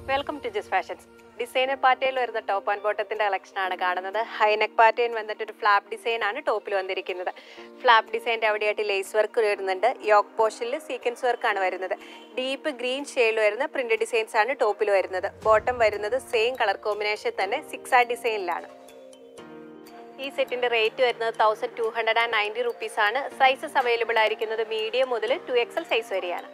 Welcome to ജിസ് fashions. Designer പാറ്റേണിൽ വരുന്ന ടോപ്പ് ആൻഡ് ബോട്ടത്തിന്റെ കളക്ഷൻ ആണ് കാണുന്നത്. ഹൈനെക്ക് പാറ്റേൺ വന്നിട്ട് ഒരു ഫ്ലാപ്പ് ഡിസൈൻ ആണ് ടോപ്പിൽ വന്നിരിക്കുന്നത്. ഫ്ലാപ്പ് ഡിസൈൻ്റെ അവിടെയായിട്ട് ലേസ് വർക്ക് വരുന്നുണ്ട്. യോക്ക് പോർഷനിൽ സീക്വൻസ് വർക്ക് ആണ് വരുന്നത്. ഡീപ്പ് ഗ്രീൻ ഷെയ്ഡിൽ വരുന്ന പ്രിന്റ് ഡിസൈൻസ് ആണ് ടോപ്പിൽ വരുന്നത്. ബോട്ടം വരുന്നത് സെയിം കളർ കോമ്പിനേഷൻ തന്നെ 6 ഡിസൈനിലാണ്. ഈ സെറ്റിന്റെ റേറ്റ് വരുന്നത് 1290 റുപ്പീസ് ആണ്. സൈസസ് അവൈലബിൾ ആയിരിക്കുന്നത് മീഡിയം മുതൽ 2XL സൈസ് വരെയാണ്.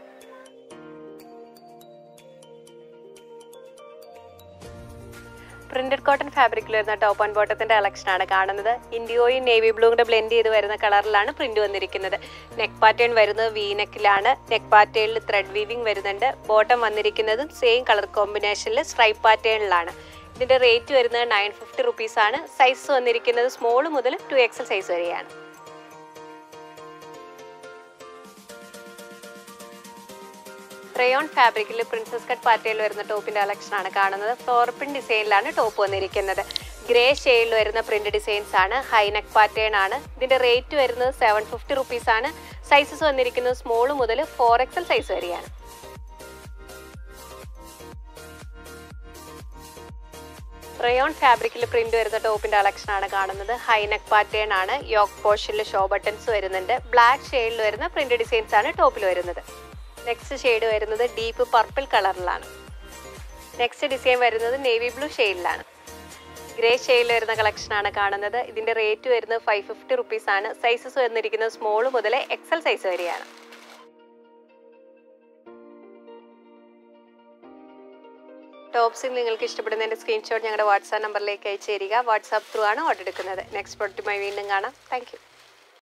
പ്രിന്റഡ് കോട്ടൺ ഫാബ്രിക്കിൽ വരുന്ന ടോപ്പ് ആൻഡ് ബോട്ടത്തിന്റെ കളക്ഷൻ ആണ് കാണുന്നത്. ഇൻഡിയോയും നേവി ബ്ലൂ കൂടെ ബ്ലെൻഡ് ചെയ്ത് വരുന്ന കളറിലാണ് പ്രിന്റ് വന്നിരിക്കുന്നത്. നെക്ക് പാറ്റേൺ വരുന്നത് വി നെക്കിലാണ്. നെക്ക് പാറ്റേണിൽ ത്രെഡ് വീവിംഗ് വരുന്നുണ്ട്. ബോട്ടം വന്നിരിക്കുന്നതും സെയിം കളർ കോമ്പിനേഷനിൽ സ്ട്രൈപ്പ് പാറ്റേണിലാണ്. ഇതിന്റെ റേറ്റ് വരുന്നത് 950 റുപ്പീസ് ആണ്. സൈസ് വന്നിരിക്കുന്നത് സ്മോൾ മുതൽ 2XL സൈസ് വരെയാണ്. റയോൺ ഫാബ്രിക്കിൽ പ്രിൻസസ് കട്ട് പാറ്റേണിൽ വരുന്ന ടോപ്പിന്റെ കളക്ഷൻ ആണ് കാണുന്നത്. ഫ്ലോർ പ്രിന്റ് ഡിസൈനിലാണ് ടോപ്പ് വന്നിരിക്കുന്നത്. ഗ്രേ ഷെയ്ഡിൽ വരുന്ന പ്രിന്റ് ഡിസൈൻസ് ആണ്. ഹൈനെക്ക് പാറ്റേൺ ആണ്. ഇതിന്റെ റേറ്റ് വരുന്നത് 750 റുപ്പീസ് ആണ്. സൈസസ് വന്നിരിക്കുന്നത് സ്മോൾ മുതൽ 4XL സൈസ് വരെയാണ്. റയോൺ ഫാബ്രിക്കിൽ പ്രിന്റ് വരുന്ന ടോപ്പിന്റെ കളക്ഷൻ ആണ് കാണുന്നത്. ഹൈനെക്ക് പാറ്റേൺ ആണ്. യോക്ക് പോർഷനിൽ ഷോ ബട്ടൺസ് വരുന്നുണ്ട്. ബ്ലാക്ക് ഷെയ്ഡിൽ വരുന്ന പ്രിന്റ് ഡിസൈൻസ് ആണ് ടോപ്പിൽ വരുന്നത്. നെക്സ്റ്റ് ഷെയ്ഡ് വരുന്നത് ഡീപ്പ് പർപ്പിൾ കളറിലാണ്. നെക്സ്റ്റ് ഡിസൈൻ വരുന്നത് നേവി ബ്ലൂ ഷെയ്ഡിലാണ്. ഗ്രേ ഷെയ്ഡിൽ വരുന്ന കളക്ഷൻ ആണ് കാണുന്നത്. ഇതിന്റെ റേറ്റ് വരുന്നത് 550 റുപ്പീസ് ആണ്. സൈസസ് വന്നിരിക്കുന്നത് സ്മോൾ മുതൽ XL സൈസ് വരെയാണ്. ടോപ്സിൽ നിങ്ങൾക്ക് ഇഷ്ടപ്പെടുന്നതിന്റെ സ്ക്രീൻഷോട്ട് ഞങ്ങളുടെ വാട്സാപ്പ് നമ്പറിലേക്ക് അയച്ചു തരിക. വാട്സാപ്പ് ത്രൂ ആണ് ഓർഡർ എടുക്കുന്നത്. നെക്സ്റ്റ് പ്രോഡക്റ്റുമായി വീണ്ടും കാണാം. Thank U.